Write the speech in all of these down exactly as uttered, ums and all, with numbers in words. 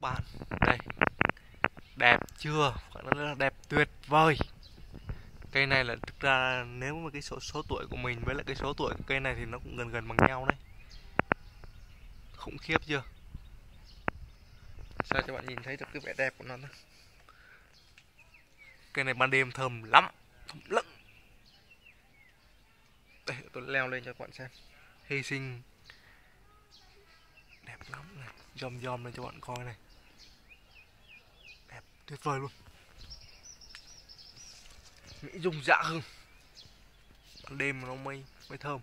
bạn. Đây, đẹp chưa? Phải nói là đẹp tuyệt vời. Cây này là thực ra nếu mà cái số số tuổi của mình với lại cái số tuổi của cây này thì nó cũng gần gần bằng nhau đấy. Khủng khiếp chưa? Sao cho bạn nhìn thấy được cái vẻ đẹp của nó thôi. Cây này ban đêm thơm lắm, thơm lắm. Đây, tôi leo lên cho các bạn xem. Hy sinh đẹp lắm này, dòm dòm lên cho bạn coi này. Đẹp tuyệt vời luôn. Mỹ Dung dạ hương. Ban đêm mà nó mây mới thơm.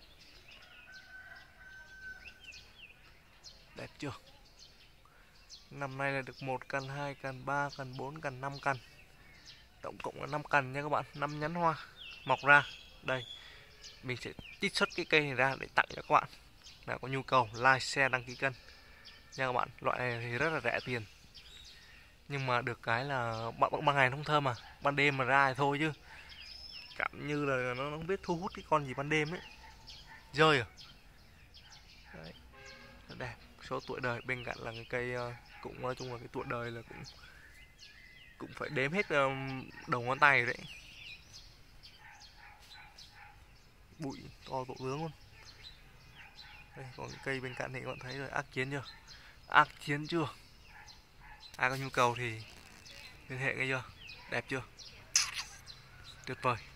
Đẹp chưa? Năm nay là được một cành, hai cành, ba cành, bốn cành, năm cành. Tổng cộng là năm cành nha các bạn, năm nhánh hoa mọc ra. Đây, mình sẽ trích xuất cái cây này ra để tặng cho các bạn. Nào có nhu cầu like, share, đăng ký kênh nha các bạn. Loại này thì rất là rẻ tiền. Nhưng mà được cái là ban, ban ngày nó không thơm mà, ban đêm mà ra thì thôi chứ. Cảm như là nó không biết thu hút cái con gì ban đêm ấy. Rơi à. Đấy, rất đẹp. Số tuổi đời bên cạnh là cái cây cũng nói chung là cái tuổi đời là cũng cũng phải đếm hết đầu ngón tay đấy. Bụi to tổ tướng luôn. Đây, còn cái cây bên cạnh thì các bạn thấy rồi, ác chiến chưa? Ác chiến chưa? Ai có nhu cầu thì liên hệ ngay chưa? Đẹp chưa? Tuyệt vời.